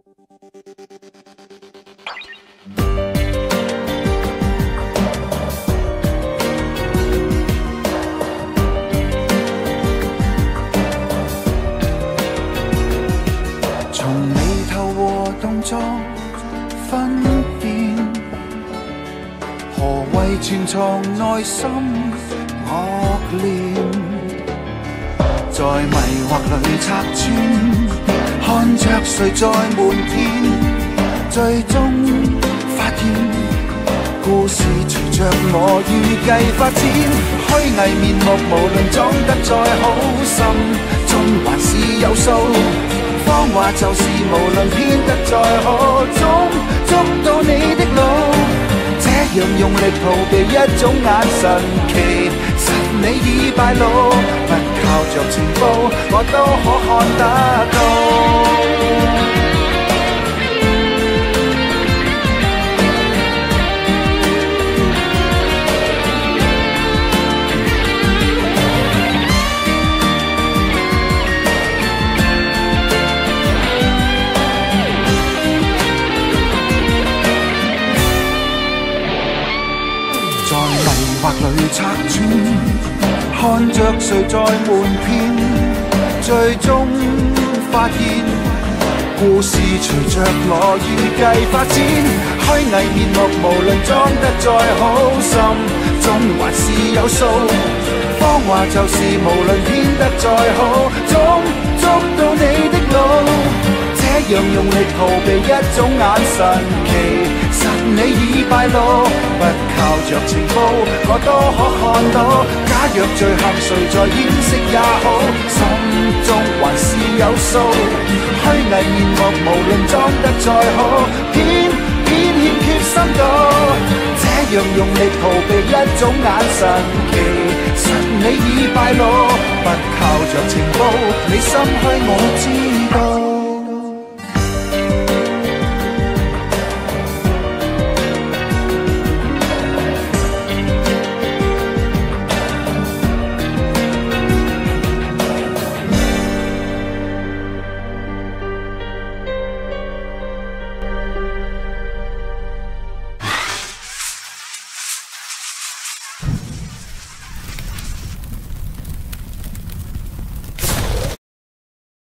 从眉头和动作分辨，何谓潜藏内心恶念？在迷惑里拆穿，看着谁在瞒骗，最终发现故事随着我预计发展。虚伪面目无论裝得再好心，終還是有數。謊話就是無論編得再可，總捉到你的路。這樣用力逃避一種眼神，其實你已敗露。不靠着情報，我都可看得到。或里拆穿，看着谁在瞞騙，最終發現故事隨着我預計發展。虛偽面目無論裝得再好心，終還是有數。謊話就是無論編得再好，總捉到你的路。這樣用力逃避一種眼神，其實你已敗露。不靠着情報，我都可看到。假若罪行誰在掩飾也好，心中還是有數。虛偽面目無論裝得再好，偏欠缺深度。這樣用力逃避一種眼神，其實你已敗露。不靠着情報，你心虛我知道。